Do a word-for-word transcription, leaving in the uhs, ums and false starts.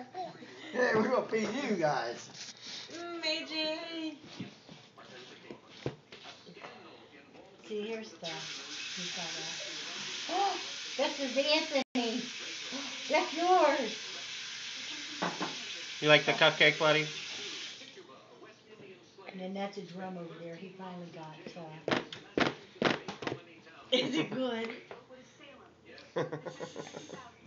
Hey, we're gonna feed you guys. Mm, A J. See, here's the. You saw that. Oh, this is Anthony. That's yours. You like the cupcake, buddy? And then that's a drum over there. He finally got. Uh... Is it good?